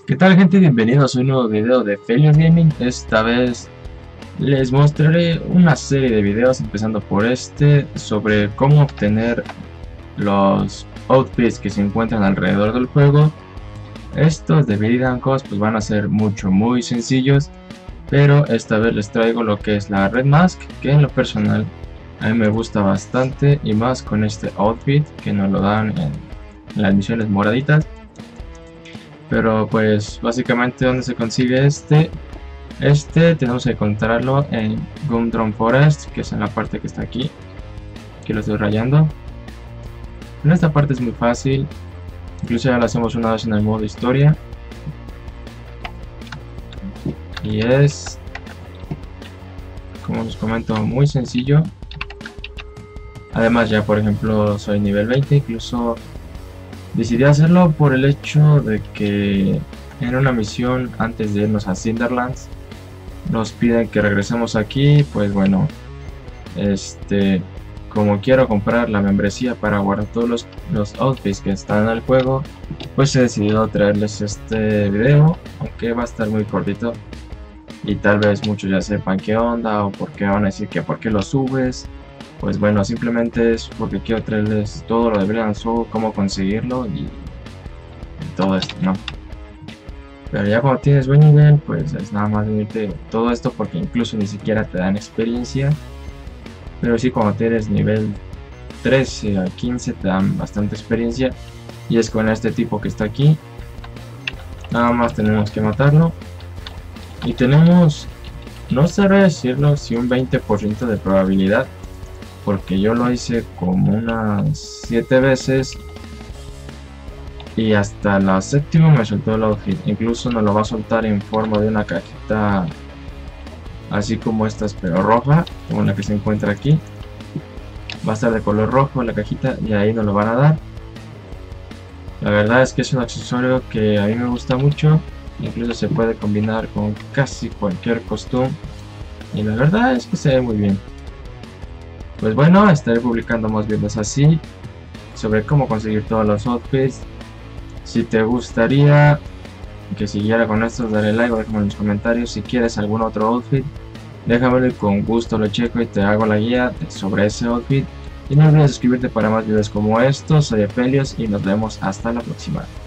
¿Qué tal, gente? Bienvenidos a un nuevo video de Felios Gaming. Esta vez les mostraré una serie de videos, empezando por este, sobre cómo obtener los outfits que se encuentran alrededor del juego. Estos de Viridian Coast pues van a ser muy sencillos, pero esta vez les traigo lo que es la Red Mask, que en lo personal a mí me gusta bastante, y más con este outfit que nos lo dan en las misiones moraditas. Pero pues básicamente, ¿dónde se consigue este tenemos que encontrarlo en Gumdrum Forest, que es en la parte que está aquí lo estoy rayando. En esta parte es muy fácil, incluso ya lo hacemos una vez en el modo historia, y es, como os comento, muy sencillo. Además, ya por ejemplo soy nivel 20, incluso decidí hacerlo por el hecho de que en una misión antes de irnos a Cinderlands nos piden que regresemos aquí. Pues bueno, como quiero comprar la membresía para guardar todos los outfits que están en el juego, pues he decidido traerles este video, aunque va a estar muy cortito y tal vez muchos ya sepan qué onda o por qué van a decir que por qué lo subes. Pues bueno, simplemente es porque quiero traerles todo lo de Viridian Soul, cómo conseguirlo y todo esto, ¿no? Pero ya cuando tienes buen nivel, pues es nada más unirte todo esto, porque incluso ni siquiera te dan experiencia. Pero sí, cuando tienes nivel 13 a 15 te dan bastante experiencia, y es con este tipo que está aquí. Nada más tenemos que matarlo y tenemos, no sabré decirlo, si un 20% de probabilidad, porque yo lo hice como unas 7 veces y hasta la séptima me soltó el outfit. Incluso nos lo va a soltar en forma de una cajita así como estas, pero roja, como la que se encuentra aquí. Va a estar de color rojo la cajita y ahí nos lo van a dar. La verdad es que es un accesorio que a mí me gusta mucho, incluso se puede combinar con casi cualquier costume y la verdad es que se ve muy bien. Pues bueno, estaré publicando más videos así sobre cómo conseguir todos los outfits. Si te gustaría que siguiera con esto, dale like o déjame en los comentarios. Si quieres algún otro outfit, déjamelo y con gusto lo checo y te hago la guía sobre ese outfit. Y no olvides suscribirte para más videos como estos. Soy Felios y nos vemos hasta la próxima.